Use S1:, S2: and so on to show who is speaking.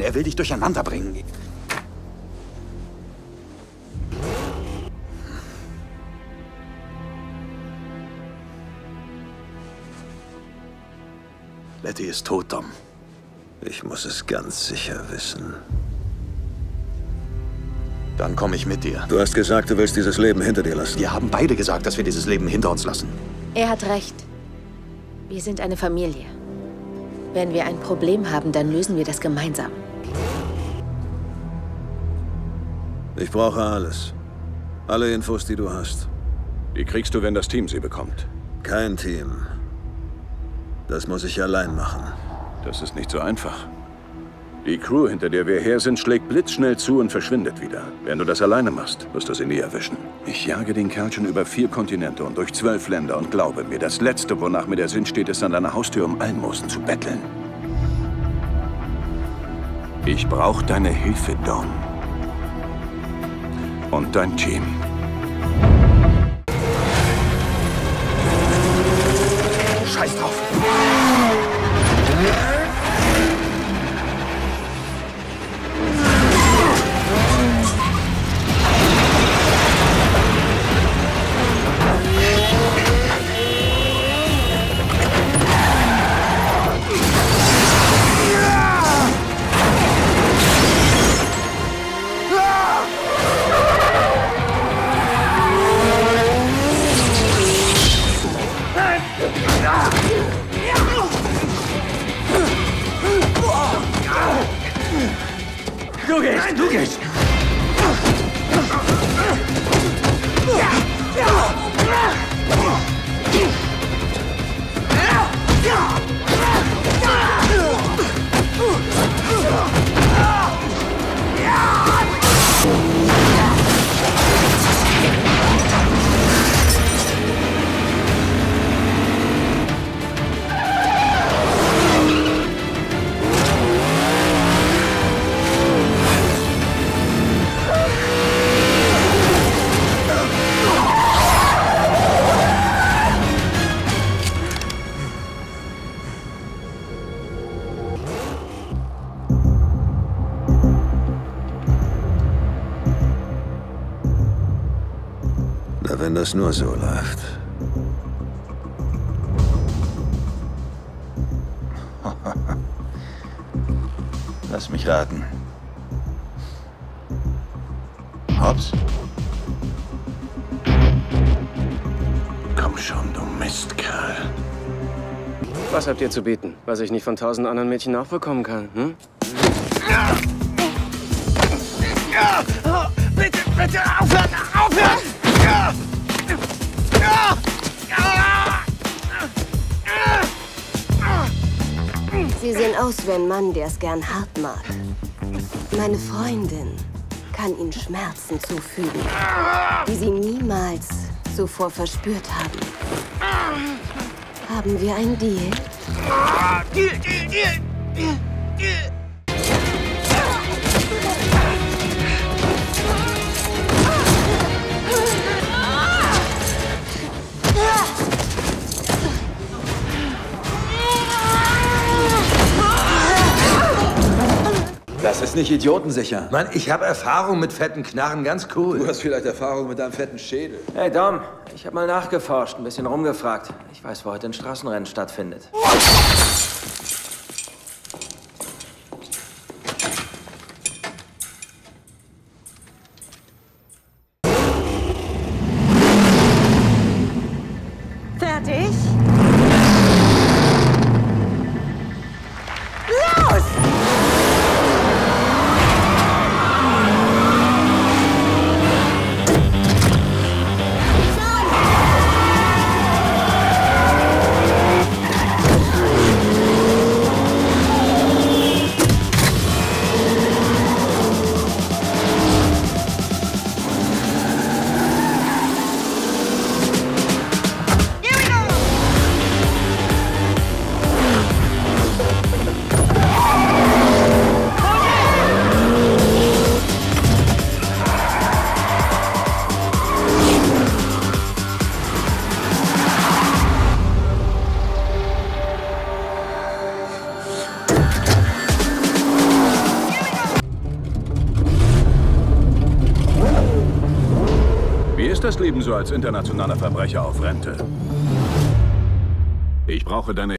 S1: Er will dich durcheinander bringen. Letty ist tot, Dom.
S2: Ich muss es ganz sicher wissen.
S1: Dann komme ich mit dir.
S2: Du hast gesagt, du willst dieses Leben hinter dir lassen.
S1: Wir haben beide gesagt, dass wir dieses Leben hinter uns lassen.
S3: Er hat recht. Wir sind eine Familie. Wenn wir ein Problem haben, dann lösen wir das gemeinsam.
S2: Ich brauche alles. Alle Infos, die du hast.
S4: Die kriegst du, wenn das Team sie bekommt.
S2: Kein Team. Das muss ich allein machen.
S4: Das ist nicht so einfach. Die Crew, hinter der wir her sind, schlägt blitzschnell zu und verschwindet wieder. Wenn du das alleine machst, wirst du sie nie erwischen. Ich jage den Kerl schon über 4 Kontinente und durch 12 Länder und glaube mir, das Letzte, wonach mir der Sinn steht, ist an deiner Haustür um Almosen zu betteln. Ich brauche deine Hilfe, Dom. Und dein Team.
S1: Scheiß drauf! Du gehst!
S2: Na, wenn das nur so läuft.
S1: Lass mich raten. Hobbs?
S4: Komm schon, du Mistkerl.
S5: Was habt ihr zu bieten, was ich nicht von 1000 anderen Mädchen auch bekommen kann, hm?
S6: Bitte, bitte, aufhören! Aufhören!
S3: Sie sehen aus wie ein Mann, der es gern hart mag. Meine Freundin kann ihnen Schmerzen zufügen, die sie niemals zuvor verspürt haben. Haben wir einen Deal?
S6: Deal!
S1: Das ist nicht idiotensicher.
S7: Mann, ich habe Erfahrung mit fetten Knarren, ganz cool.
S1: Du hast vielleicht Erfahrung mit deinem fetten Schädel.
S8: Hey Dom, ich habe mal nachgeforscht, ein bisschen rumgefragt. Ich weiß, wo heute ein Straßenrennen stattfindet.
S3: Fertig?
S4: ist das Leben so als internationaler Verbrecher auf Rente? Ich brauche deine